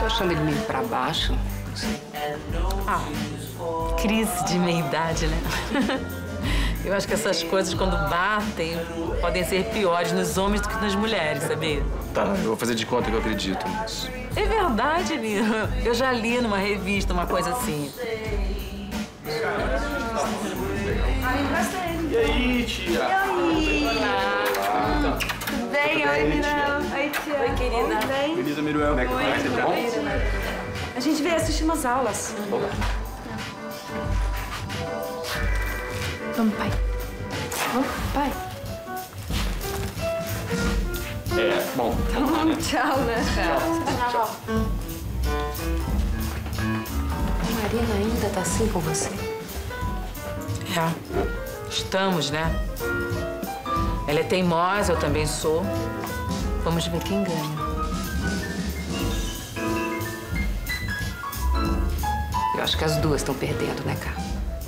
achando ele meio pra baixo. Ah, crise de meia-idade, né? Eu acho que essas coisas, quando batem, podem ser piores nos homens do que nas mulheres, sabia? Tá, eu vou fazer de conta que eu acredito nisso. É verdade, Nina. Eu já li numa revista uma coisa assim. E aí, tia? E aí? Tudo bem? Oi, Miriam. Oi, tia. Oi, querida. Tudo bem? Beleza, Miruel. Como é que tá? Bom? A gente veio assistir umas aulas. Vamos, pai. Vamos, pai. Bom. Tchau, né? Tchau. A Marina ainda tá assim com você? É, estamos, né? Ela é teimosa, eu também sou. Vamos ver quem ganha. Eu acho que as duas estão perdendo, né, Cá?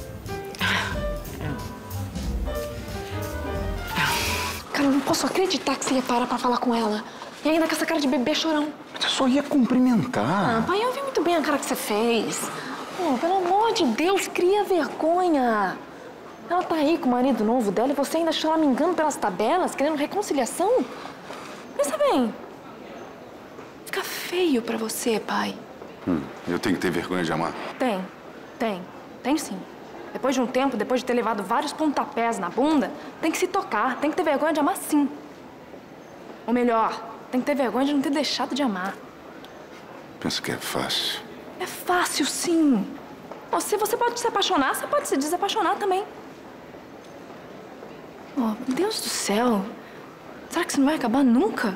Cara, eu não posso acreditar que você ia parar pra falar com ela. E ainda com essa cara de bebê chorão. Mas eu só ia cumprimentar. Ah, pai, eu vi muito bem a cara que você fez. Pô, pelo amor de Deus, cria vergonha. Ela tá aí com o marido novo dela e você ainda choramingando pelas tabelas, querendo reconciliação? Pensa bem. Fica feio pra você, pai. Eu tenho que ter vergonha de amar. Tem sim. Depois de um tempo, depois de ter levado vários pontapés na bunda, tem que se tocar, tem que ter vergonha de amar sim. Ou melhor, tem que ter vergonha de não ter deixado de amar. Penso que é fácil. É fácil sim. Se você pode se apaixonar, você pode se desapaixonar também. Oh, meu Deus do céu. Será que isso não vai acabar nunca?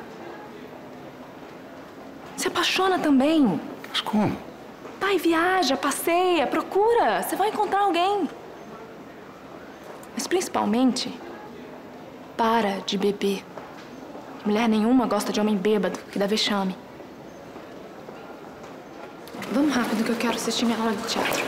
Se apaixona também. Mas como? Vai, viaja, passeia, procura. Você vai encontrar alguém. Mas principalmente, para de beber. Mulher nenhuma gosta de homem bêbado, que dá vexame. Vamos rápido que eu quero assistir minha aula de teatro.